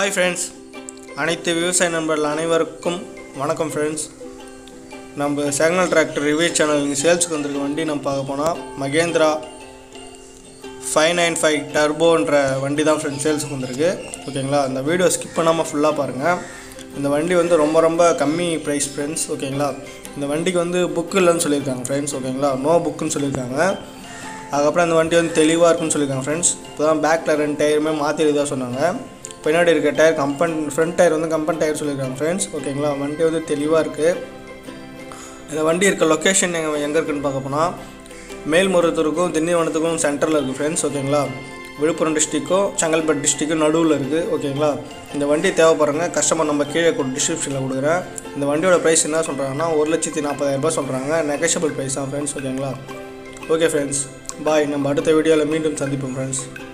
Hi friends, அனைத்து விவசாய நண்பர்கள் அனைவருக்கும் வணக்கம் ஃப்ரெண்ட்ஸ். நம்ம செகண்ட் டிராக்டர் ரிவ்யூ சேனல் இங்கே சேல்ஸுக்கு வந்திருக்க வண்டி நம்ம பார்க்க போனால் மகேந்திரா 595 டர்போன்ற வண்டி தான் ஃப்ரெண்ட்ஸ் சேல்ஸுக்கு வந்திருக்கு. ஓகேங்களா, இந்த வீடியோ ஸ்கிப் பண்ணாமல் ஃபுல்லாக பாருங்கள். இந்த வண்டி வந்து ரொம்ப கம்மி ப்ரைஸ் ஃப்ரெண்ட்ஸ். ஓகேங்களா, இந்த வண்டிக்கு வந்து புக்கு இல்லைன்னு சொல்லியிருக்காங்க ஃப்ரெண்ட்ஸ். ஓகேங்களா, நோ புக்குன்னு சொல்லியிருக்காங்க. அதுக்கப்புறம் இந்த வண்டி வந்து தெளிவாக இருக்குன்னு சொல்லியிருக்காங்க ஃப்ரெண்ட்ஸ். இப்போ தான் பேக்கில் 2 டயருமே மாற்றிருக்கதா சொன்னாங்க. பின்னாடி இருக்க டயர் ஃப்ரண்ட் டயர் வந்து கம்பெனி டயர் சொல்லியிருக்காங்க ஃப்ரெண்ட்ஸ். ஓகேங்களா, வண்டி வந்து தெளிவாக இருக்குது. இந்த வண்டி இருக்க லொக்கேஷன் எங்கே இருக்குதுன்னு பார்க்க போனால் மேல்மருவத்தூருக்கும் திண்டிவனத்துக்கும் சென்டரில் இருக்குது ஃப்ரெண்ட்ஸ். ஓகேங்களா, விழுப்புரம் டிஸ்ட்ரிக்கும் செங்கல்பட்டு டிஸ்ட்ரிக்கும் நடுவில் இருக்குது. ஓகேங்களா, இந்த வண்டி தேவைப்படுறங்க கஸ்டமர் நம்ம கீழே டிஸ்கிரிப்ஷனில் கொடுக்குறேன். இந்த வண்டியோட ப்ரைஸ் என்ன சொல்கிறாங்கன்னா 1,40,000 சொல்கிறாங்க. நெகோஷியபிள் ப்ரைஸ் தான் ஃப்ரெண்ட்ஸ். ஓகேங்களா, ஓகே ஃப்ரெண்ட்ஸ், பாய். நம்ம அடுத்த வீடியோவில் மீண்டும் சந்திப்போம் ஃப்ரெண்ட்ஸ்.